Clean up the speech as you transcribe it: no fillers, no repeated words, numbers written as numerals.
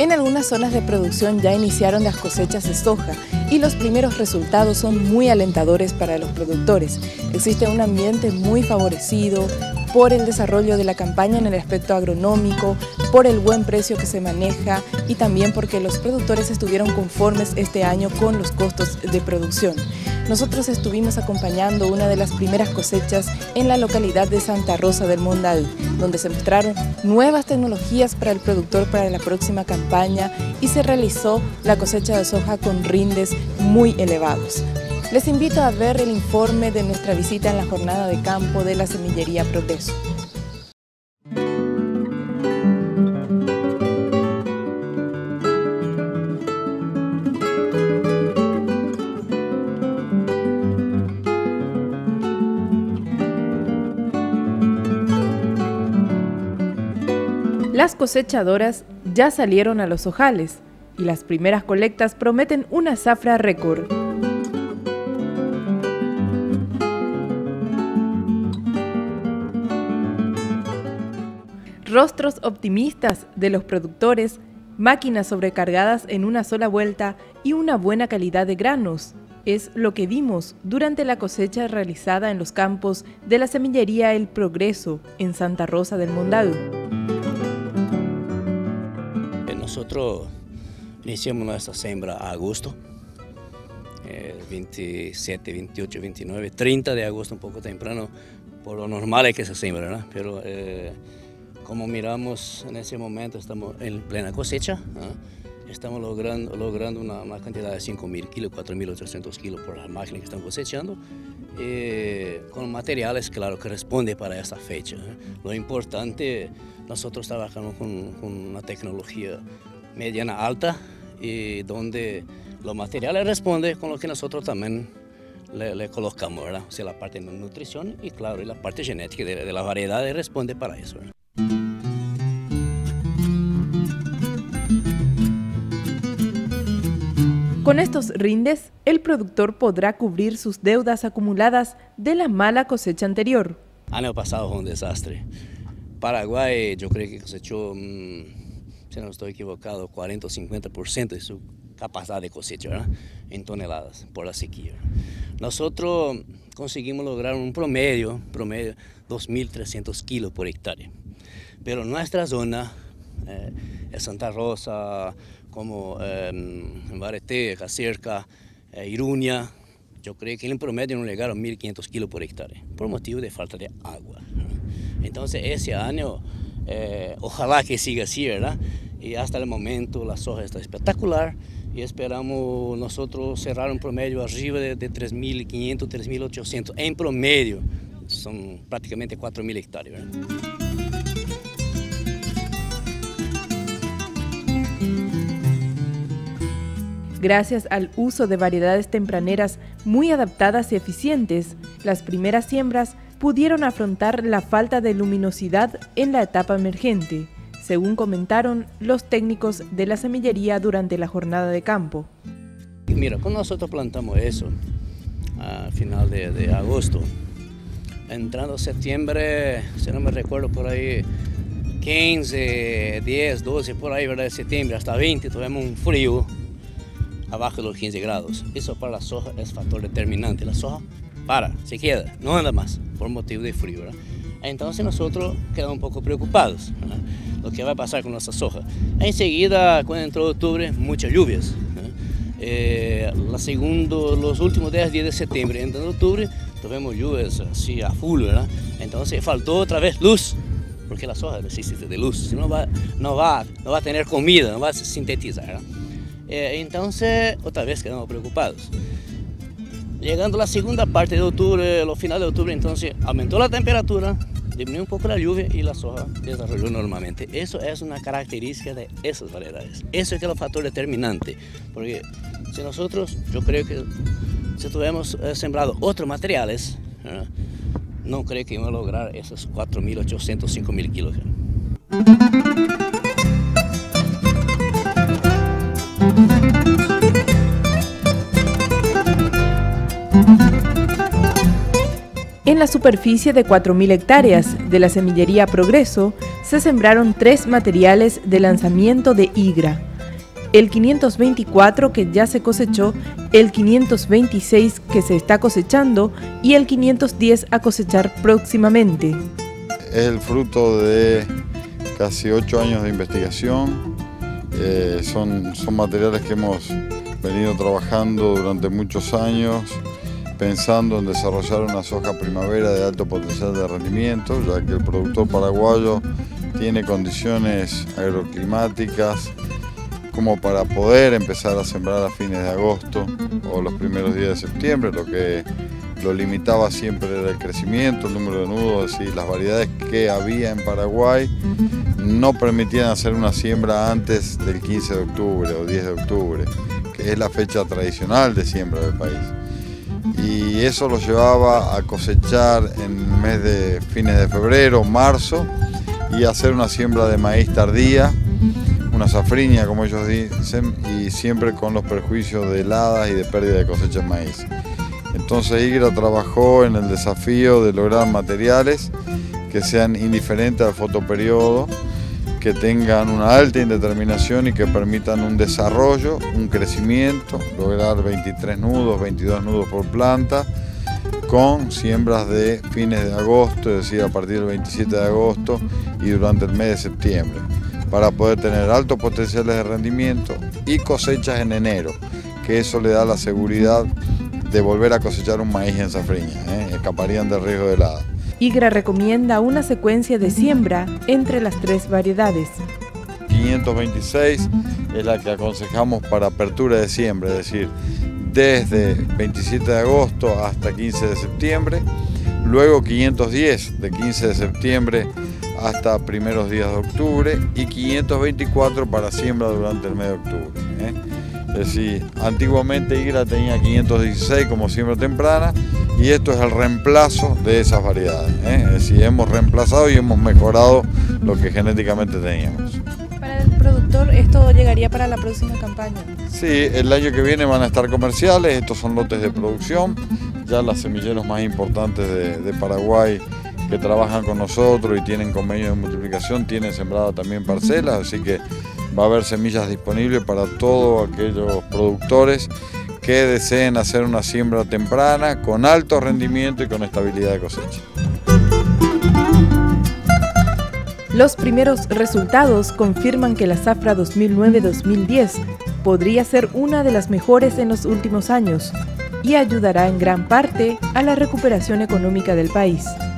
En algunas zonas de producción ya iniciaron las cosechas de soja y los primeros resultados son muy alentadores para los productores. Existe un ambiente muy favorecido por el desarrollo de la campaña en el aspecto agronómico, por el buen precio que se maneja y también porque los productores estuvieron conformes este año con los costos de producción. Nosotros estuvimos acompañando una de las primeras cosechas en la localidad de Santa Rosa del Mondal, donde se mostraron nuevas tecnologías para el productor para la próxima campaña y se realizó la cosecha de soja con rindes muy elevados. Les invito a ver el informe de nuestra visita en la jornada de campo de la Semillería Progreso. Las cosechadoras ya salieron a los ojales y las primeras colectas prometen una zafra récord. Rostros optimistas de los productores, máquinas sobrecargadas en una sola vuelta y una buena calidad de granos. Es lo que vimos durante la cosecha realizada en los campos de la Semillería El Progreso en Santa Rosa del Mondal. Nosotros iniciamos nuestra siembra a agosto, 27, 28, 29, 30 de agosto, un poco temprano, por lo normal es que se siembra, ¿no? Pero como miramos en ese momento estamos en plena cosecha, ¿no? Estamos logrando una cantidad de 5.000 kilos, 4.800 kilos por las máquinas que están cosechando, con materiales, claro, que responden para esta fecha, ¿no? Lo importante, nosotros trabajamos con una tecnología mediana alta y donde los materiales responden con lo que nosotros también le colocamos, ¿verdad? O sea, la parte de nutrición y claro, y la parte genética de la variedad responde para eso, ¿verdad? Con estos rindes, el productor podrá cubrir sus deudas acumuladas de la mala cosecha anterior. Año pasado fue un desastre. Paraguay, yo creo que cosechó, si no estoy equivocado, 40 o 50% de su capacidad de cosecha, ¿verdad? En toneladas por la sequía. Nosotros conseguimos lograr un promedio 2.300 kilos por hectárea. Pero nuestra zona, Santa Rosa, como Bareté, Cacerca, Iruña, yo creo que en promedio no llegaron 1.500 kilos por hectárea, por motivo de falta de agua. Entonces ese año, ojalá que siga así, ¿verdad? Y hasta el momento la soja está espectacular y esperamos nosotros cerrar un promedio arriba de 3.500, 3.800 en promedio, son prácticamente 4.000 hectáreas, ¿verdad? Gracias al uso de variedades tempraneras muy adaptadas y eficientes, las primeras siembras pudieron afrontar la falta de luminosidad en la etapa emergente, según comentaron los técnicos de la semillería durante la jornada de campo. Mira, cuando nosotros plantamos eso, a final de agosto, entrando septiembre, si no me recuerdo por ahí, 15, 10, 12, por ahí, ¿verdad? De septiembre hasta 20, tuvimos un frío abajo de los 15 grados. Eso para la soja es factor determinante. La soja se queda, no anda más por motivo de frío, ¿verdad? Entonces nosotros quedamos un poco preocupados, ¿verdad? Lo que va a pasar con nuestra soja. Enseguida, cuando entró octubre, muchas lluvias, ¿verdad? Los últimos 10 días de septiembre, entrando octubre, tuvimos lluvias así a full, ¿verdad? Entonces faltó otra vez luz, porque la soja necesita de luz, si no va a tener comida, no va a sintetizar, ¿verdad? Entonces, otra vez quedamos preocupados. Llegando a la segunda parte de octubre, los finales de octubre, entonces aumentó la temperatura, disminuyó un poco la lluvia y la soja desarrolló normalmente. Eso es una característica de esas variedades. Eso es que es el factor determinante, porque si nosotros, yo creo que si tuviéramos sembrado otros materiales, no creo que íbamos a lograr esos 4.800, 5.000 kilos. En la superficie de 4.000 hectáreas de la Semillería Progreso se sembraron 3 materiales de lanzamiento de higra, el 524 que ya se cosechó, el 526 que se está cosechando y el 510 a cosechar próximamente. Es el fruto de casi 8 años de investigación. Son materiales que hemos venido trabajando durante muchos años, pensando en desarrollar una soja primavera de alto potencial de rendimiento, ya que el productor paraguayo tiene condiciones agroclimáticas como para poder empezar a sembrar a fines de agosto o los primeros días de septiembre. Lo que lo limitaba siempre era el crecimiento, el número de nudos, es decir, las variedades que había en Paraguay no permitían hacer una siembra antes del 15 de octubre o 10 de octubre, que es la fecha tradicional de siembra del país. Y eso lo llevaba a cosechar en el mes de fines de febrero, marzo, y hacer una siembra de maíz tardía, una safriña como ellos dicen, y siempre con los perjuicios de heladas y de pérdida de cosecha en maíz. Entonces IGRA trabajó en el desafío de lograr materiales que sean indiferentes al fotoperiodo, que tengan una alta indeterminación y que permitan un desarrollo, un crecimiento, lograr 23 nudos, 22 nudos por planta, con siembras de fines de agosto, es decir, a partir del 27 de agosto y durante el mes de septiembre, para poder tener altos potenciales de rendimiento y cosechas en enero, que eso le da la seguridad de volver a cosechar un maíz en safriña, escaparían del riesgo de helada. IGRA recomienda una secuencia de siembra entre las 3 variedades. 526 es la que aconsejamos para apertura de siembra, es decir, desde 27 de agosto hasta 15 de septiembre, luego 510 de 15 de septiembre hasta primeros días de octubre y 524 para siembra durante el mes de octubre. Es decir, antiguamente IGRA tenía 516 como siembra temprana y esto es el reemplazo de esas variedades. Es decir, hemos reemplazado y hemos mejorado lo que genéticamente teníamos. Para el productor, ¿esto llegaría para la próxima campaña? Sí, el año que viene van a estar comerciales, estos son lotes de producción, ya las semilleros más importantes de Paraguay que trabajan con nosotros y tienen convenio de multiplicación, tienen sembrada también parcelas, así que va a haber semillas disponibles para todos aquellos productores que deseen hacer una siembra temprana con alto rendimiento y con estabilidad de cosecha. Los primeros resultados confirman que la zafra 2009-2010 podría ser una de las mejores en los últimos años y ayudará en gran parte a la recuperación económica del país.